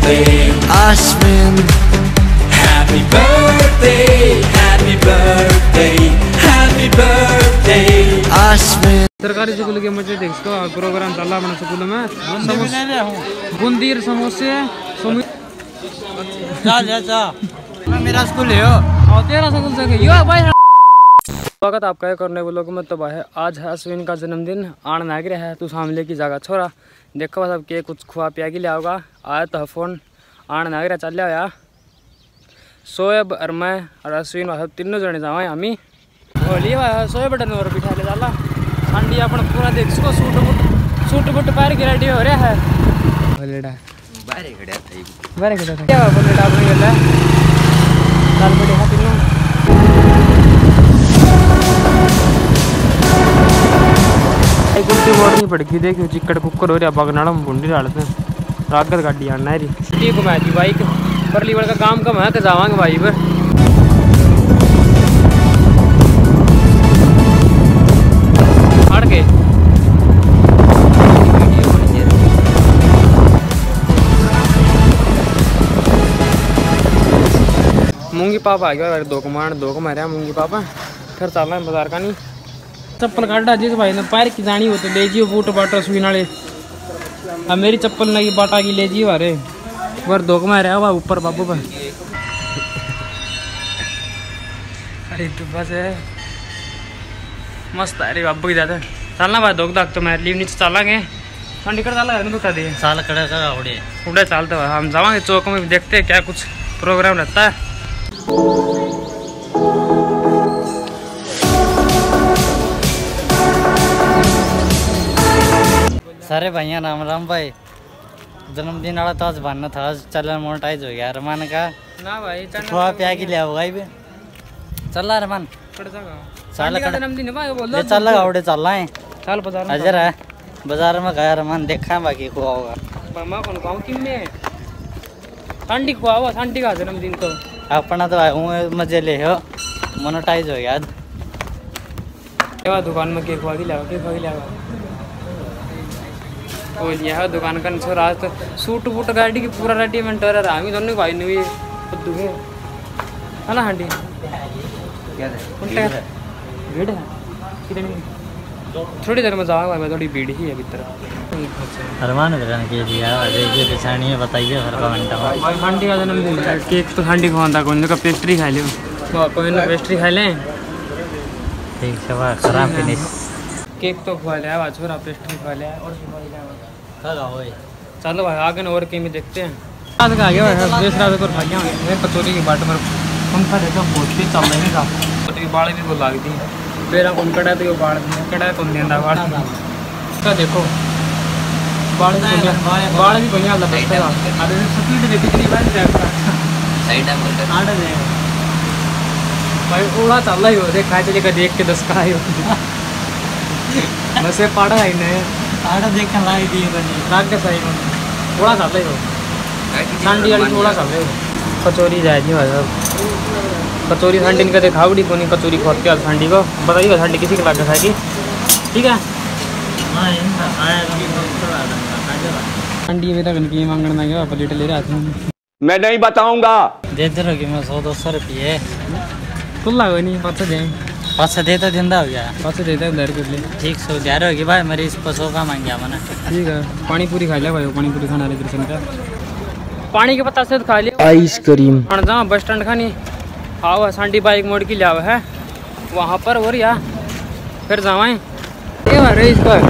birthday, Ashwin. Happy birthday, happy birthday, happy birthday, Ashwin. सरकारी school के मजे देख इसको प्रोग्राम चल रहा है स्कूल में। बूंदी समोसे मेरा स्कूल है तेरा स्कूल से यो भाई। स्वागत आपका है करने वालों को मतलब है आज है अश्विन का जन्मदिन। आन नाग रहा है तू सामने की जगह छोरा देखो बस अब के कुछ खुआ पिया के लिया होगा। आया तो फोन आन नाग रहा चल लिया सोएब और मैं और अश्विन सब तीनों जने जावा हमी बोलिए सोएब बटन और बिठा ले जाला ठंडी अपन पूरा देख इसको सूट बूट पैर की रेडी हो रहा है। बोलेडा बारे खड़ा था क्या बोलेडा अपने गला चल बड़े हां तीनों एक कुर्सी बोर्ड नहीं पड़की देखो चिकड़ कुकर हो रहा बगनाड़ा बुंडी डालते हैं रागत गाड़ी आना है री घुमा दी बाइक पर लीवर का काम कम है तो जावांगे भाई पर हट के मूंगी पापा आ गया दो को मारे मूंगी पापा फिर चल रहा है बाजार का नहीं चप्पल काटा जिस भाई ने पैर की जानी हो तो ले जियो बूट बाटा सुई नाले अब मेरी चप्पल नहीं बाटा की ले जियो अरे वर दो को मारे हुआ ऊपर बाबू पर अरे तू बस है मस्त अरे बाबू की जाता चलना भाई दो दाग तो मैं लीव नीचे चलेंगे ठंडी कर डाला बता दिए साल कड़ा का उड़े चलते भाई हम जावांगे चौक में देखते हैं क्या कुछ प्रोग्राम रहता है। सारे भैया राम राम भाई जन्मदिन वाला तो आज बनना था आज चल मोनेटाइज हो गया रमान का ना भाई खुआ प्या के लिया होगा भी चल रहा रमान साल का जन्मदिन है भाई बोल चल लगा उड़े चल रहा है चल बाजार में अजर है बाजार में गया रमान देखा बाकी खुआ होगा मामा कौन गाँव की में ठंडी खुआ हुआ ठंडी का जन्मदिन तो अपना तो मजे ले हो मोनेटाइज हो गया आज दुकान में केक खुआ के लिया वो लिया है दुकान का छोरा आज तो सूट बूट गाड़ी की पूरा रेडीमेड है हम दोनों भाई ने भी खुद है ना हांडी भीड़ है कितनी थोड़ी देर में जाऊंगा मैं थोड़ी भीड़ ही है भीतर अरमान करने के लिए देखिए पिछाड़ी है बताइए हर का घंटा भाई हांडी का जन्मदिन है केक तो हांडी खवाता कोई का पेस्ट्री खा लियो कोई ना पेस्ट्री खा लें ठीक है खराब फिनिश केक तो खुआ लिया आज छोरा पेस्ट्री खा लिया और चलो भाई आगे ना और कहीं देखते हैं आज का आ गया भाई देश रात को खा गया मैं कचौरी की बाट में पंखा देखा बहुत ही चल रही था तो बाड़ भी को लग दी मेरा कौन कड़ा तो बाड़ कड़ा कौन देंदा बाड़ का देखो बाड़ भी कोई हाल लगता है अरे स्पीड देखी कितनी बार साइड में आड़ दे भाई ओड़ा चल रही हो देख खाए जगह देख के 10 का आयो बस ये पाड़ा है ने आड़ा देख के लाई दी बनी रात के सही में थोड़ा चल रही हो सांडी वाली थोड़ा चल रही हो कचौरी जाए जी भाई साहब कचौरी सांडी का देखावड़ी कोनी कचौरी खोदते आज सांडी को बताइए सांडी किसी के लागे खाएगी ठीक है सांडी मेरा गंदगी मांगने में गया प्लेट ले रहा था मैं नहीं बताऊंगा दे दे रहोगे मैं 100-200 रुपये कुल लागो नहीं पाँच दे पाँच दे तो जिंदा हो गया पाँच देता है उधर के लिए ठीक सो 11 होगी भाई मेरी इस पसों का मांग गया मैंने ठीक है पानी पूरी खा लिया भाई पानी पूरी खाना रहे कृष्ण का पानी के पत्ता से खा लिया आइसक्रीम जहाँ बस स्टैंड खानी हाँ सांडी बाइक मोड़ की लिया हुआ है वहाँ पर और या फिर जावाएं रेस पर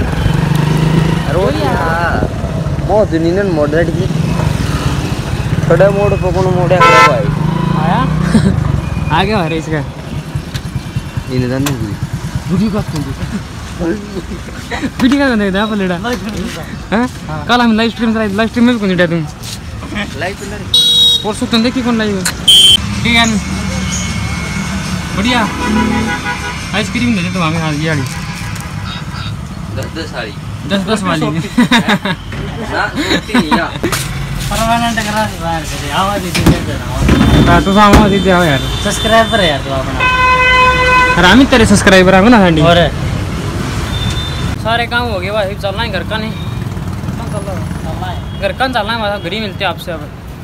बहुत नीन मॉडरेट की खड़े मोड़ पकड़ मोड़े भाई आया आ गया रेस का नीन वीडियो का देखा है पलेड़ा हैं कल हम लाइव स्ट्रीम में कौन तुम लाइव परसों तुम देखी कौन लाइव ठीक है बढ़िया आइसक्रीम दे दे तो हमें हाल ये वाली 10 वाली परमानेंट करा दी बाहर से आवाज दे तो आवाज दे यार सब्सक्राइबर है यार तो अपना रामी तेरे सब्सक्राइबर आगो ना सांडी और सारे काम हो गए भाई चलना है घर का नहीं घर का चलना है घर ही मिलते हैं आपसे अब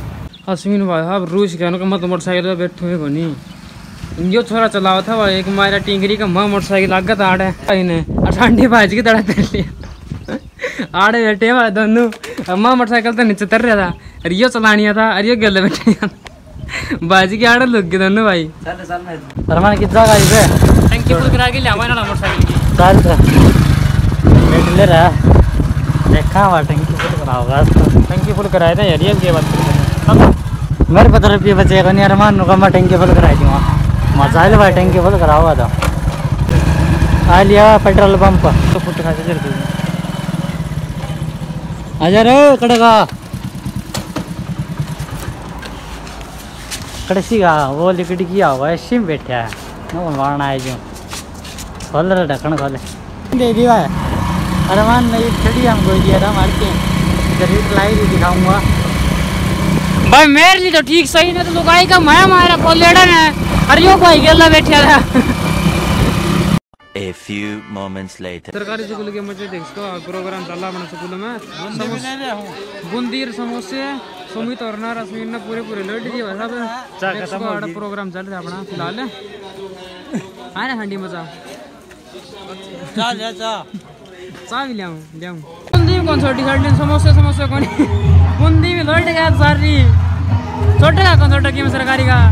अश्विन भाई साहब रूस के मत मोटरसाइकिल पे बैठे हुए कोनी यो छोरा चलावा था भाई एक मारा टिंगरी का मां मोटरसाइकिल आगे तो आड़े इन्हें अठांडी भाज की तड़ा कर लिया आड़े बैठे भाई दोनों मां मोटरसाइकिल तो नीचे तर रहा था अरे यो चलानिया था अरे यो गले बैठे बाजी के आड़े लग गए दोनों भाई अरमान किस जगह आई बे टंकी फुल करा के ले आवा ना मोटरसाइकिल की चल बैठ ले रहा देखा हुआ टंकी फुल कराओगा टंकी फुल कराए थे यार ये क्या बात कर मेरे 15 रुपये बचेगा नहीं अरमान नुका मैं टंकी फुल कराई दूँगा मजा ले भाई टंकी फुल कराओगा तो आ लिया पेट्रोल पंप तो फुट खा के चलते आजा रे कड़का कड़सी का वो लिकड़ी किया हुआ है सिम बैठा है मैं मारना है जो खोल रहा ढक्कन खोले दे दिया है अरमान नहीं खड़ी हमको दिया था मार के शरीर लाई भी दिखाऊंगा भाई मेरे लिए तो ठीक सही ना तो लुगाई का मैं मारा कोलेड़ा ने अरे यो भाई गेला बैठा था A few moments later. सरकारी स्कूल के मुझे देखो प्रोग्राम चला अपना स्कूल में बूंदी समोसे सुमित और ना रश्मि ने पूरे लौट दिए भाई साहब प्रोग्राम चल रहा है अपना फिलहाल है ना हंडी मजा चा भी लियाऊं बूंदी में कौन छोटी छोटी समोसे कौन बूंदी में लौट गया सारी छोटे का कौन छोटा की सरकारी का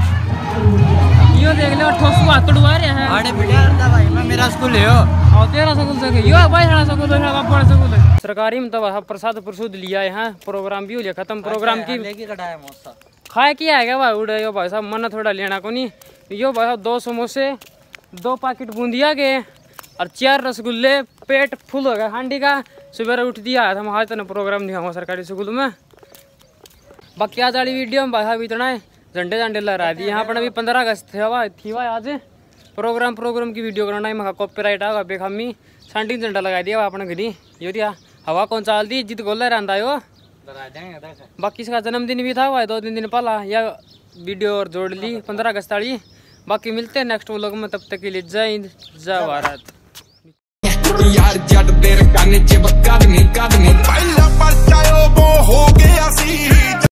यो देख ले ठोसू हाथ तोड़वा रहे हैं अरे बेटा भाई मैं मेरा स्कूल है और तेरा स्कूल से यो भाई हड़ा स्कूल है बड़ा स्कूल है सरकारी में तो प्रसाद प्रसूद लिया है हाँ प्रोग्राम भी हो गया खत्म प्रोग्राम की लेके कटाया मौसा खाए किया है क्या भाई उड़े यो भाई साहब मन थोड़ा लेना को नहीं यो भाई साहब 2 समोसे 2 पैकेट बूंदिया के और 4 रसगुल्ले पेट फुल हो गया हांडी का सुबह उठ दिया हम आज तो प्रोग्राम दिखाऊंगा सरकारी स्कूल में बाकी आज वाली वीडियो में भाई साहब इतना है झंडे लहरा दिए यहाँ पर अभी 15 अगस्त थी आज प्रोग्राम की वीडियो करना है कॉपीराइट आगा बेखामी सांटिंग झंडा लगा दिया अपने घरी यो दिया हवा कौन चाल दी जित गोला रहता है वो बाकी इसका जन्मदिन भी था भाई 2-3 दिन पहला या वीडियो और जोड़ ली 15 अगस्त वाली बाकी मिलते हैं नेक्स्ट व्लॉग में तब तक के लिए जय हिंद जय भारत यार जट तेरे काने च बक्का नहीं पहला परचा हो गया सी